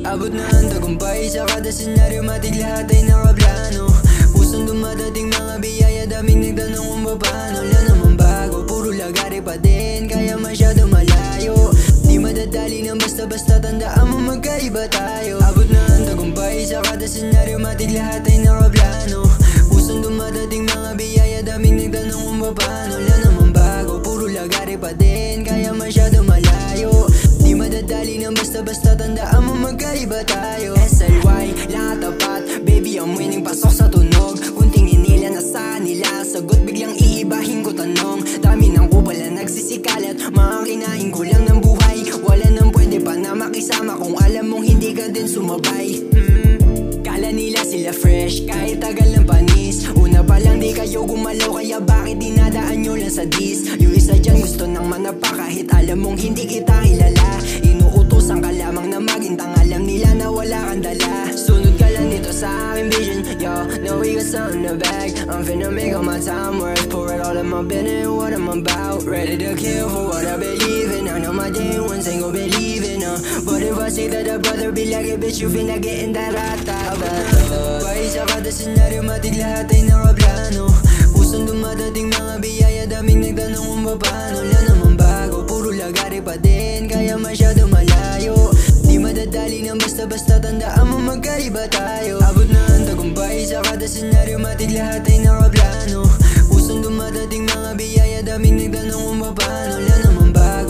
Abot na ang tagumpay sa kada senaryo, matig lahat ay nakaplano. Pusong dumadating mga biyaya, daming nagtanong kung paano. Wala namang bago, puro lagari pa din, kaya masyado malayo. Di madadali ng basta-basta, tandaan mo magkaiba tayo. Abot na ang tagumpay sa kada senaryo, matig lahat ay nakaplano. Pusong dumadating mga biyaya, daming nagtanong kung paano. Wala namang bago, puro lagari pa din, kaya masyado malayo. Di madadali ng basta-basta, tandaan mo magkaiba tayo. SLY, lahat tapat, baby I'm winning, pasok sa tunog. Kung tingin nila nasa nila, sagot biglang iibahin ko tanong. Dami ng kupal na nagsisikalat, mga kinain ko lang ng buhay. Wala nang pwede pa na makisama kung alam mong hindi ka din sumabay. Kala nila sila fresh, kahit tagal ng panis. Una pa lang di kayo gumalaw, kaya bakit dinadaan nyo lang sa dis? Yung isa dyan gusto nang manapa, kahit alam mong hindi kita kilala. Inuutosan ka lamang na magintang, alam nila na wala kang dala. Sunod ka lang dito sa aking vision, yo, know we got something in the bag. I'm finna make all my time worth, pour it all in my business, what I'm about. Ready to kill for what I believe in. I know my day ones ain't gon' believe in, but if I say that I'd rather be like a bitch, you finna get in that rata. Pahit sa kada senaryo, matig lahat ay nakaplano. Pusong dumadating mga biyaya, daming nagtanong kung paano. Wala namang bago, puro lagari pa din, kaya masyado malayo. Di madadali ng basta-basta, tandaan mo magkaiba tayo. Abot na ang tagumpay sa kada senaryo, matig lahat ay nakaplano. Pusong dumadating mga biyaya, daming nagtanong kung paano. Wala namang bago,